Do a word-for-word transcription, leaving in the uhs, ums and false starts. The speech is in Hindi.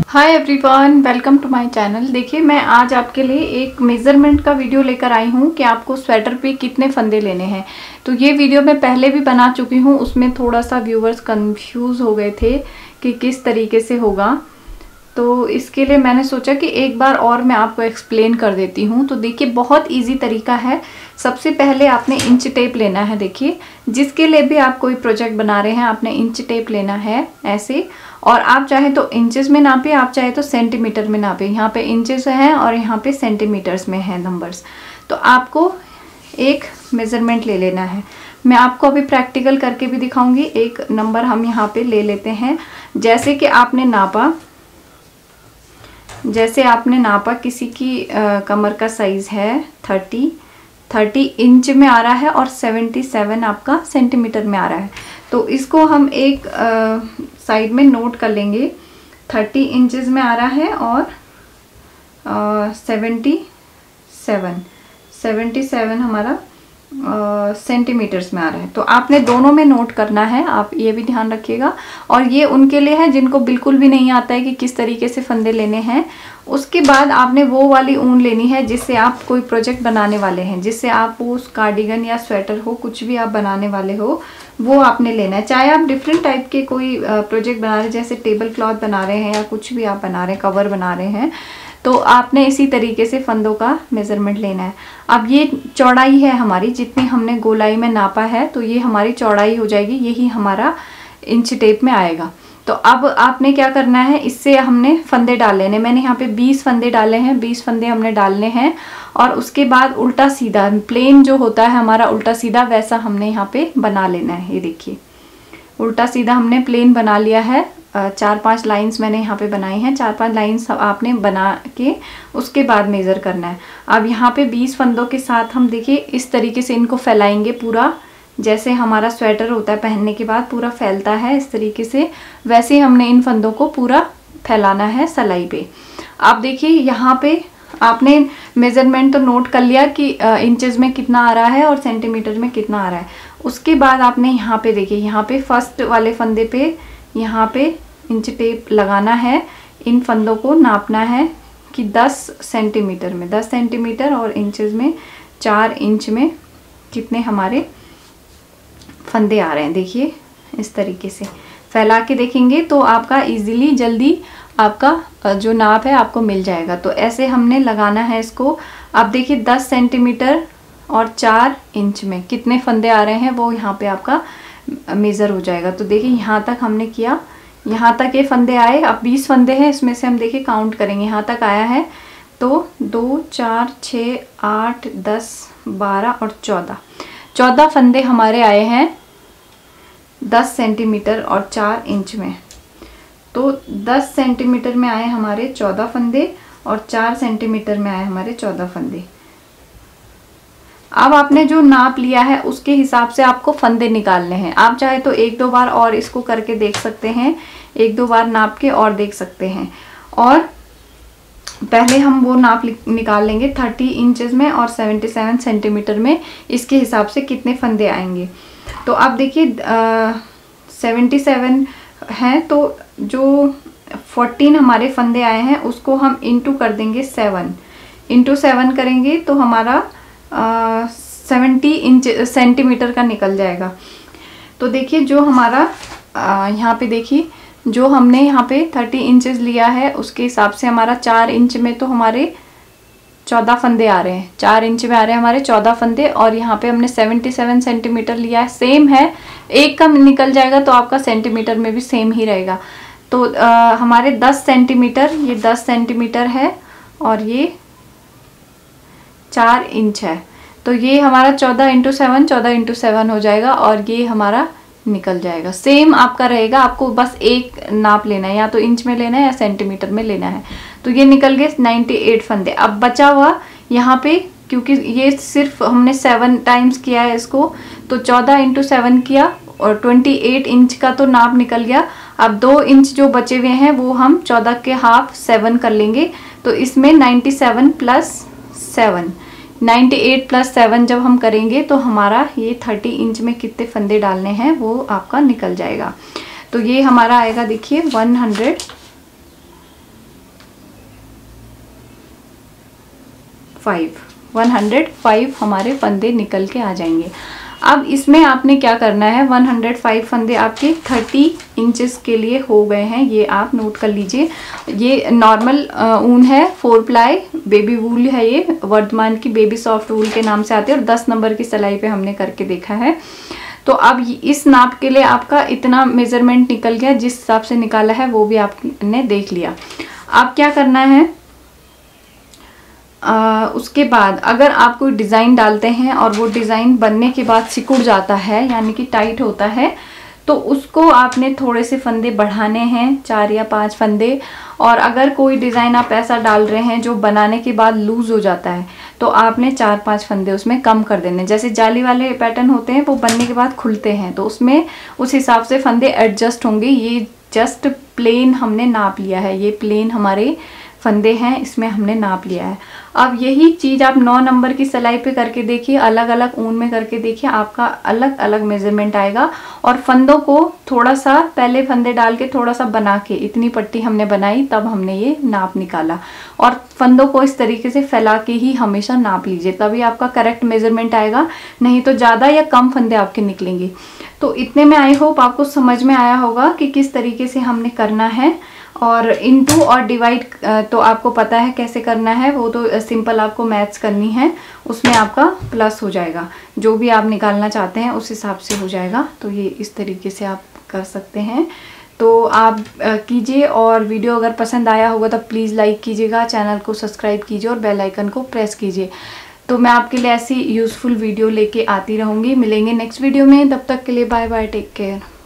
Hi everyone, welcome to my channel. देखिए, मैं आज आपके लिए एक मेज़रमेंट का वीडियो लेकर आई हूँ कि आपको स्वेटर पे कितने फंदे लेने हैं। तो ये वीडियो मैं पहले भी बना चुकी हूँ, उसमें थोड़ा सा व्यूवर्स कंफ्यूज हो गए थे कि किस तरीके से होगा। तो इसके लिए मैंने सोचा कि एक बार और मैं आपको एक्सप्लेन कर देती हूँ। तो देखिए, बहुत इजी तरीका है। सबसे पहले आपने इंच टेप लेना है। देखिए, जिसके लिए भी आप कोई प्रोजेक्ट बना रहे हैं, आपने इंच टेप लेना है ऐसे। और आप चाहे तो इंचेस में नापे, आप चाहे तो सेंटीमीटर में नापे। यहाँ पे इंचेस हैं और यहाँ पे सेंटीमीटर्स में है नंबर्स। तो आपको एक मेज़रमेंट ले लेना है। मैं आपको अभी प्रैक्टिकल करके भी दिखाऊंगी। एक नंबर हम यहाँ पे ले लेते हैं। जैसे कि आपने नापा जैसे आपने नापा किसी की आ, कमर का साइज है थर्टी थर्टी इंच में आ रहा है और सेवेंटी सेवन आपका सेंटीमीटर में आ रहा है। तो इसको हम एक आ, साइड में नोट कर लेंगे। थर्टी इंचेस में आ रहा है और सेवेंटी सेवन सेवेंटी सेवन हमारा सेंटीमीटर्स में आ रहा है। तो आपने दोनों में नोट करना है, आप ये भी ध्यान रखिएगा। और ये उनके लिए है जिनको बिल्कुल भी नहीं आता है कि किस तरीके से फंदे लेने हैं। उसके बाद आपने वो वाली ऊन लेनी है जिससे आप कोई प्रोजेक्ट बनाने वाले हैं, जिससे आप वो कार्डिगन या स्वेटर हो, कुछ भी आप बनाने वाले हो, वो आपने लेना है। चाहे आप डिफरेंट टाइप के कोई प्रोजेक्ट बना रहे हैं, जैसे टेबल क्लॉथ बना रहे हैं या कुछ भी आप बना रहे हैं, कवर बना रहे हैं, तो आपने इसी तरीके से फंदों का मेज़रमेंट लेना है। अब ये चौड़ाई है हमारी, जितनी हमने गोलाई में नापा है, तो ये हमारी चौड़ाई हो जाएगी। यही हमारा इंच टेप में आएगा। तो अब आपने क्या करना है, इससे हमने फंदे डाल लेने। मैंने यहाँ पे बीस फंदे डाले हैं, बीस फंदे हमने डालने हैं। और उसके बाद उल्टा सीधा प्लेन जो होता है हमारा उल्टा सीधा, वैसा हमने यहाँ पे बना लेना है। ये देखिए, उल्टा सीधा हमने प्लेन बना लिया है। चार पांच लाइंस मैंने यहाँ पे बनाई हैं। चार पांच लाइंस आपने बना के उसके बाद मेज़र करना है। अब यहाँ पे बीस फंदों के साथ हम देखिए इस तरीके से इनको फैलाएंगे पूरा। जैसे हमारा स्वेटर होता है पहनने के बाद पूरा फैलता है इस तरीके से, वैसे हमने इन फंदों को पूरा फैलाना है सलाई पे। अब देखिए, यहाँ पे आपने मेज़रमेंट तो नोट कर लिया कि इंचेस में कितना आ रहा है और सेंटीमीटर में कितना आ रहा है। उसके बाद आपने यहाँ पे देखिए, यहाँ पे फर्स्ट वाले फंदे पे यहाँ पे इंच टेप लगाना है। इन फंदों को नापना है कि दस सेंटीमीटर में दस सेंटीमीटर और इंचेस में चार इंच में कितने हमारे फंदे आ रहे हैं। देखिए, इस तरीके से फैला के देखेंगे तो आपका इजीली जल्दी आपका जो नाप है आपको मिल जाएगा। तो ऐसे हमने लगाना है इसको। अब देखिए, दस सेंटीमीटर और चार इंच में कितने फंदे आ रहे हैं वो यहाँ पे आपका मेज़र हो जाएगा। तो देखिए, यहाँ तक हमने किया, यहाँ तक ये फंदे आए। अब बीस फंदे हैं, इसमें से हम देखिए काउंट करेंगे, यहाँ तक आया है। तो दो चार छः आठ दस बारह और चौदह चौदह फंदे हमारे आए हैं दस सेंटीमीटर और चार इंच में। तो दस सेंटीमीटर में आए हमारे चौदह फंदे और चार सेंटीमीटर में आए हमारे चौदह फंदे। अब आपने जो नाप लिया है उसके हिसाब से आपको फंदे निकालने हैं। आप चाहे तो एक दो बार और इसको करके देख सकते हैं, एक दो बार नाप के और देख सकते हैं। और पहले हम वो नाप निकाल लेंगे थर्टी इंचेस में और सेवेंटी सेवन सेंटीमीटर में, इसके हिसाब से कितने फंदे आएंगे। तो आप देखिए, सेवेंटी सेवन हैं तो जो फोर्टीन हमारे फंदे आए हैं उसको हम इंटू कर देंगे सेवन। इंटू सेवन करेंगे तो हमारा सेवेंटी इंच सेंटीमीटर का निकल जाएगा। तो देखिए, जो हमारा आ, यहाँ पे देखिए, जो हमने यहाँ पे थर्टी इंचेस लिया है उसके हिसाब से हमारा चार इंच में तो हमारे चौदह फंदे आ रहे हैं। चार इंच में आ रहे हैं हमारे चौदह फंदे। और यहाँ पे हमने सेवेंटी सेवन सेंटीमीटर लिया है, सेम है। एक कम निकल जाएगा तो आपका सेंटीमीटर में भी सेम ही रहेगा। तो आ, हमारे दस सेंटीमीटर, ये दस सेंटीमीटर है और ये चार इंच है। तो ये हमारा चौदह इंटू सेवन चौदह इंटू सेवन हो जाएगा और ये हमारा निकल जाएगा। सेम आपका रहेगा, आपको बस एक नाप लेना है, या तो इंच में लेना है या सेंटीमीटर में लेना है। तो ये निकल गए अट्ठानवे फंदे। अब बचा हुआ यहाँ पे, क्योंकि ये सिर्फ हमने सेवन टाइम्स किया है इसको, तो चौदह इंटू सेवन किया और अट्ठाईस इंच का तो नाप निकल गया। अब दो इंच जो बचे हुए हैं वो हम चौदह के हाफ सेवन कर लेंगे। तो इसमें सत्तानवे प्लस सेवन, अट्ठानवे प्लस सेवन जब हम करेंगे तो हमारा ये तीस इंच में कितने फंदे डालने हैं वो आपका निकल जाएगा। तो ये हमारा आएगा, देखिए, सौ फाइव वन हंड्रेड फाइव हमारे फंदे निकल के आ जाएंगे। अब इसमें आपने क्या करना है, वन हंड्रेड फाइव फंदे आपके थर्टी इंचेस के लिए हो गए हैं, ये आप नोट कर लीजिए। ये नॉर्मल ऊन है, फोर प्लाई बेबी वूल है, ये वर्धमान की बेबी सॉफ्ट वूल के नाम से आती है और दस नंबर की सिलाई पे हमने करके देखा है। तो अब इस नाप के लिए आपका इतना मेजरमेंट निकल गया, जिस हिसाब से निकाला है वो भी आपने देख लिया। अब क्या करना है, आ, उसके बाद अगर आप कोई डिज़ाइन डालते हैं और वो डिज़ाइन बनने के बाद सिकुड़ जाता है यानी कि टाइट होता है, तो उसको आपने थोड़े से फंदे बढ़ाने हैं, चार या पांच फंदे। और अगर कोई डिज़ाइन आप ऐसा डाल रहे हैं जो बनाने के बाद लूज़ हो जाता है, तो आपने चार पांच फंदे उसमें कम कर देने। जैसे जाली वाले पैटर्न होते हैं वो बनने के बाद खुलते हैं, तो उसमें उस हिसाब से फंदे एडजस्ट होंगे। ये जस्ट प्लेन हमने नाप लिया है, ये प्लेन हमारे फंदे हैं, इसमें हमने नाप लिया है। अब यही चीज़ आप नौ नंबर की सिलाई पे करके देखिए, अलग अलग ऊन में करके देखिए, आपका अलग अलग मेजरमेंट आएगा। और फंदों को थोड़ा सा पहले फंदे डाल के थोड़ा सा बना के, इतनी पट्टी हमने बनाई तब हमने ये नाप निकाला। और फंदों को इस तरीके से फैला के ही हमेशा नाप लीजिए, तभी आपका करेक्ट मेजरमेंट आएगा, नहीं तो ज़्यादा या कम फंदे आपके निकलेंगे। तो इतने में आई होप आपको समझ में आया होगा कि किस तरीके से हमने करना है। और इनटू और डिवाइड तो आपको पता है कैसे करना है, वो तो सिंपल आपको मैथ्स करनी है, उसमें आपका प्लस हो जाएगा, जो भी आप निकालना चाहते हैं उस हिसाब से हो जाएगा। तो ये इस तरीके से आप कर सकते हैं। तो आप कीजिए, और वीडियो अगर पसंद आया होगा तो प्लीज़ लाइक कीजिएगा, चैनल को सब्सक्राइब कीजिए और बेल आइकन को प्रेस कीजिए। तो मैं आपके लिए ऐसी यूज़फुल वीडियो लेके आती रहूँगी। मिलेंगे नेक्स्ट वीडियो में, तब तक के लिए बाय बाय, टेक केयर।